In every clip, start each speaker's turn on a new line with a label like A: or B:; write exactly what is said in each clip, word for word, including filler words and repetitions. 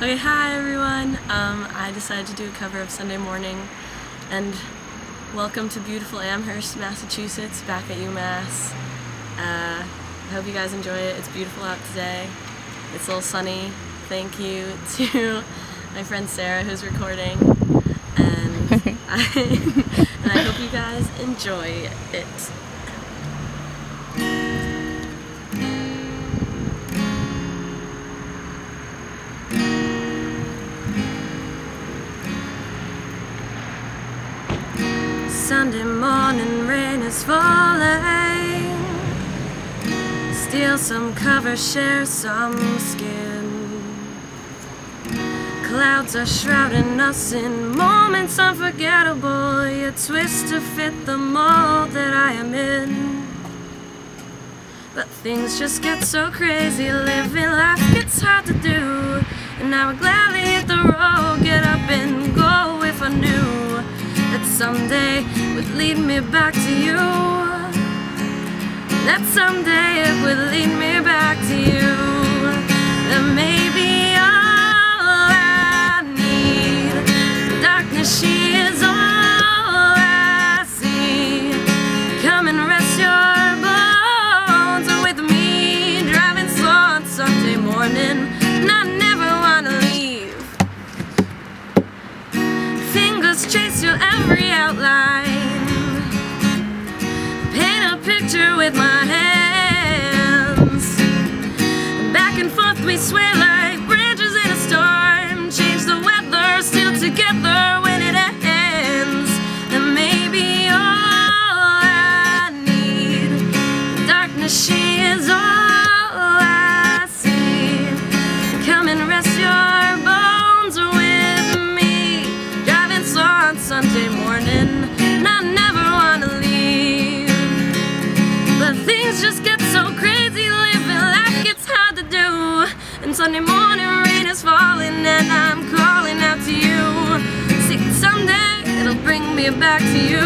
A: Okay, hi everyone. Um, I decided to do a cover of Sunday Morning, and welcome to beautiful Amherst, Massachusetts, back at Umass. Uh, I hope you guys enjoy it. It's beautiful out today. It's a little sunny. Thank you to my friend Sarah who's recording, and I, and I hope you guys enjoy it. Sunday morning, rain is falling. Steal some cover, share some skin. Clouds are shrouding us in moments unforgettable. You twist to fit the mold that I am in. But things just get so crazy. Living life gets hard to do, and I would gladly hit the road, get up and go if I knew that someday would lead me back to you. That someday it would lead me back to you. That maybe all I need. Darkness, she is all I see. Come and rest your bones with me. Driving slow on Sunday morning, and I never wanna leave. Fingers chase your every outline. Paint a picture with my hands. Back and forth we sway like branches in a storm. Change the weather, still together when it ends. And maybe all I need. Darkness, she is all I see. Come and rest your bones with me. Driving slow on Sunday morning, and I never wanna leave. But things just get so crazy, living life gets hard to do. And Sunday morning, rain is falling, and I'm calling out to you. See, someday it'll bring me back to you.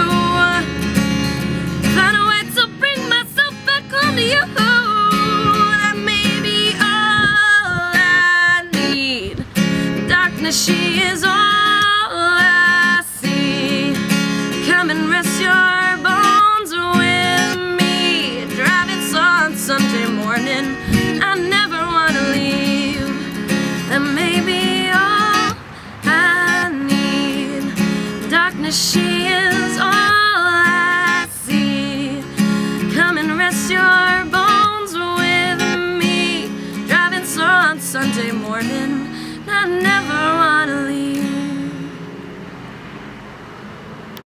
A: Find a way to bring myself back home to you. That may be all I need. Darkness, she is all I see. Come and rest your bones with me. Driving slow on Sunday morning, I never wanna leave. That may be all I need. Darkness, she is all I see. Come and rest your bones with me. Driving slow on Sunday morning, I never